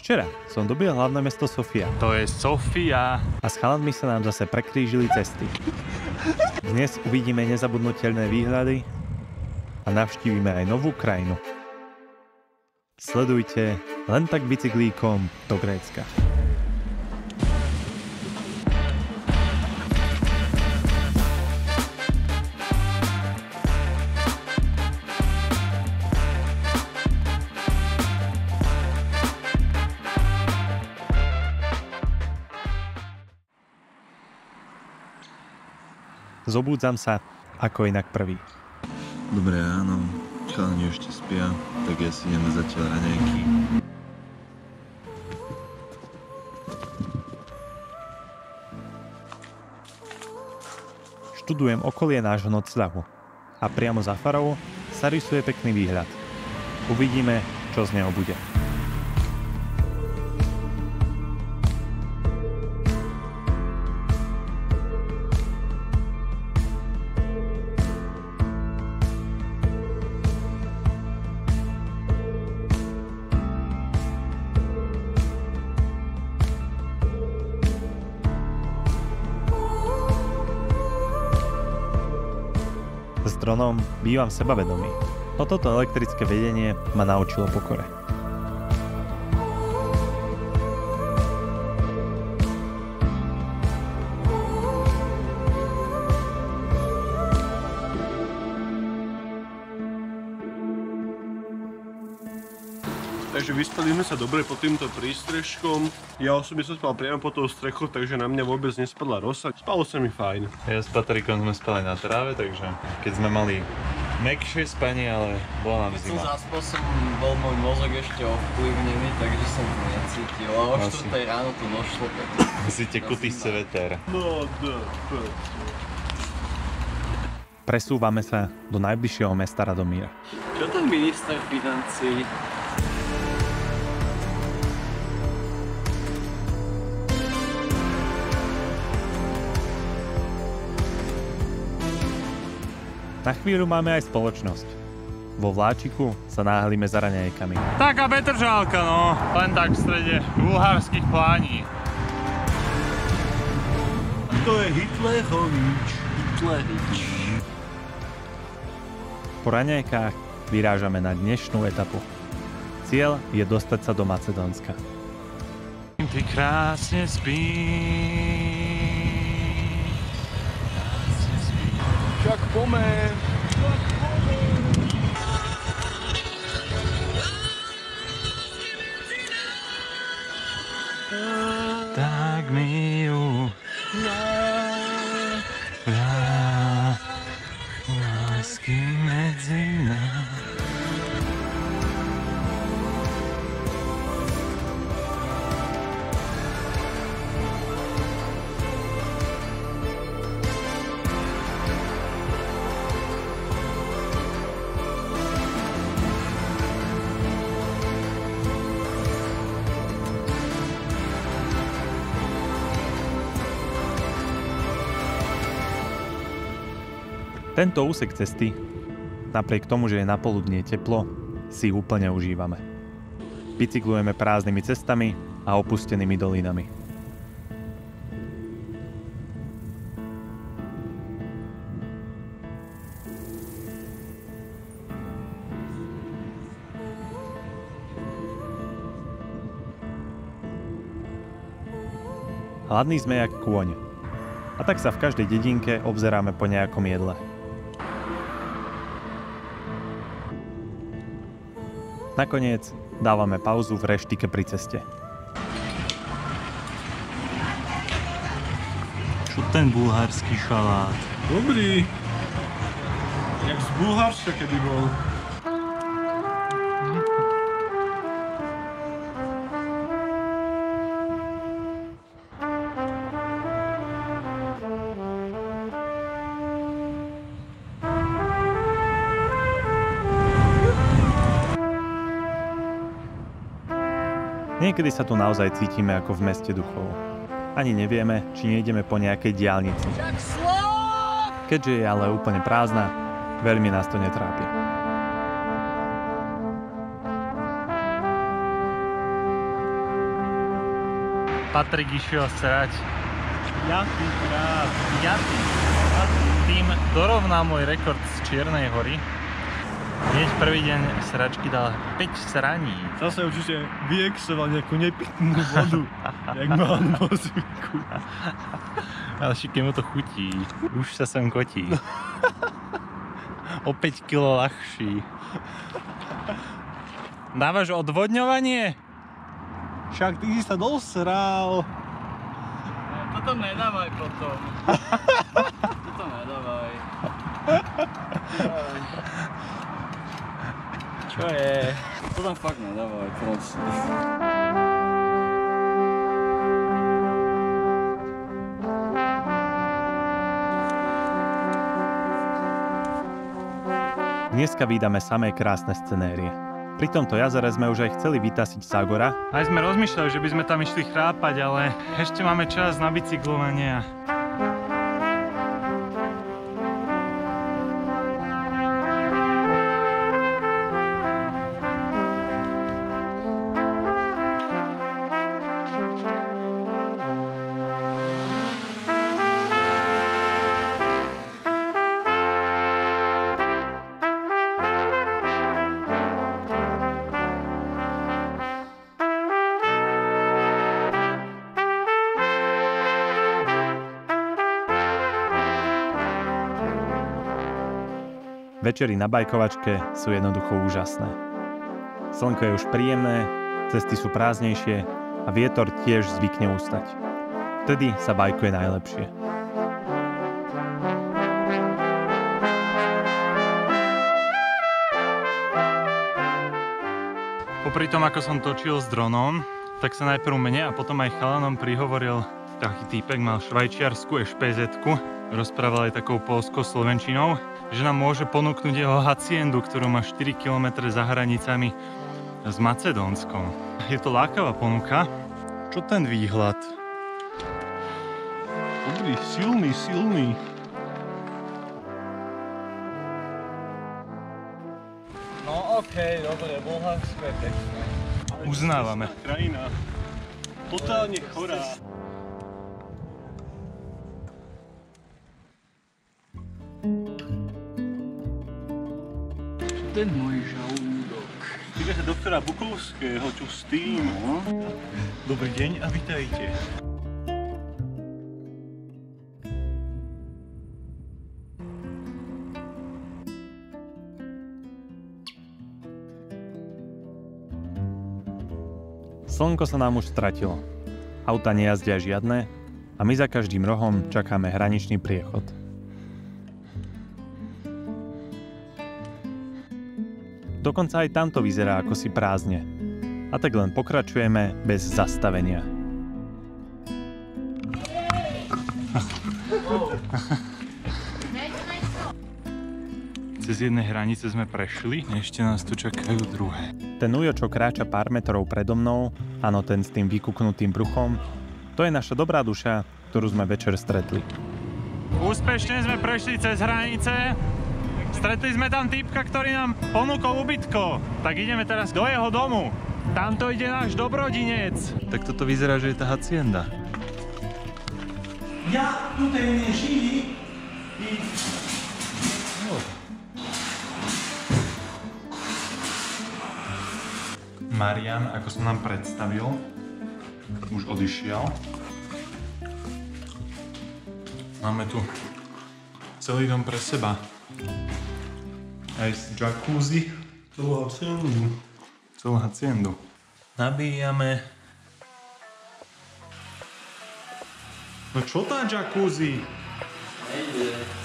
Včera som dobil hlavné mesto Sofia. To je Sofia. A s chalanmi sa nám zase prekrížili cesty. Dnes uvidíme nezabudnutelné výhľady a navštívime aj novú krajinu. Sledujte Len tak bicyklíkom do Grécka. Zobúdzam sa ako inak prvý. Dobré ráno, chalani ešte spia, tak ja si ideme zatiaľ raňajky. Študujem okolie nášho nocľahu a priamo za farou sa rysuje pekný výhľad. Uvidíme, čo z neho bude. S dronom bývam sebavedomý, no toto elektrické vedenie ma naučilo pokore. Takže vyspali sme sa dobre pod týmto prístrežkom. Ja osobne som spal priamo pod tou strechou, takže na mňa vôbec nespadla rosa. Spalo sa mi fajn. Ja s Patrikom sme spali na tráve, takže keď sme mali mäkšie spanie, ale bola nám zima. Zaspal som, bol môj mozog ešte ovplyvnený, takže som to necítil. A o 4 ráno to došlo. Si tekutý veter. No, Presúvame sa do najbližšieho mesta Radomíra. Čo ten minister financií? Na chvíľu máme aj spoločnosť. Vo vláčiku sa náhlíme za raňajkami. Taká Petržálka, no. Len tak v strede bulharských plání. to je Hitlerovič. Po raňajkách vyrážame na dnešnú etapu. Cieľ je dostať sa do Macedónska. Ty krásne spíš. Však pomer. Tak mi ju lásky medzi nás. Tento úsek cesty, napriek tomu, že je napoludnie teplo, si úplne užívame. Bicyklujeme prázdnymi cestami a opustenými dolinami. Hladní sme jak kôň. A tak sa v každej dedinke obzeráme po nejakom jedle. Nakoniec dávame pauzu v reštike pri ceste. Čo ten bulharský šalát? Dobrý. Jak z Bulharska kedy bol. Niekedy sa tu naozaj cítime ako v meste duchov. Ani nevieme, či nejdeme po nejakej diaľnici. Keďže je ale úplne prázdna, veľmi nás to netrápi. Patrik išiel srať. Piatý. Tým dorovná môj rekord z Čiernej Hory. Hneď prvý deň sračky dal 5 sraní. Zase určite vyexoval nejakú nepitnú vodu, jak mám vo zvyku. Ale šiké mu to chutí. Už sa sem kotí. O 5 kg ľahší. Dávaš odvodňovanie? Však ty si sa dosral. Toto nedávaj potom. Toto nedávaj. Čo je? To tam fakt nedávaj, prosím. Dneska vydáme samé krásne scenérie. Pri tomto jazere sme už aj chceli vytasiť Sagora. Aj sme rozmýšľali, že by sme tam išli chrápať, ale ešte máme čas na bicyklovanie. Večery na bajkovačke sú jednoducho úžasné. Slnko je už príjemné, cesty sú prázdnejšie a vietor tiež zvykne ustať. Vtedy sa bajkuje najlepšie. Popri tom, ako som točil s dronom, tak sa najprv mne a potom aj chalanom prihovoril taký týpek, mal švajčiarsku ešpezetku, rozprával aj takou poľskou slovenčinou, že nám môže ponúknuť jeho haciendu, ktorú má 4 km za hranicami s Macedónskom. Je to lákavá ponuka. Čo ten výhľad? Dobrý, silný. No okej, dobre, Bulharsko je pekné. Uznávame. Krajina. Totálne chorá. Ten môj žalúdok. Týka sa doktora Bukovského, čo s tým? Dobrý deň a vitajte. Slnko sa nám už stratilo. Auta nejazdia žiadne a my za každým rohom čakáme hraničný priechod. Dokonca aj tamto vyzerá ako si prázdne. A tak len pokračujeme bez zastavenia. Cez jedné hranice sme prešli, ešte nás tu čakajú druhé. Ten ujo, čo kráča pár metrov predo mnou, áno, ten s tým vykuknutým bruchom, to je naša dobrá duša, ktorú sme večer stretli. Úspešne sme prešli cez hranice. Stretli sme tam týpka, ktorý nám ponúkol ubytko. Tak ideme teraz do jeho domu. Tamto ide náš dobrodinec. Tak toto vyzerá, že je tá hacienda. Ja tutaj nie živí i... Marian, ako som nám predstavil, už odišiel. Máme tu celý dom pre seba. Aj s jacuzzi. Celú haciendu. Nabíjame. No čo tá jacuzzi? Nejde.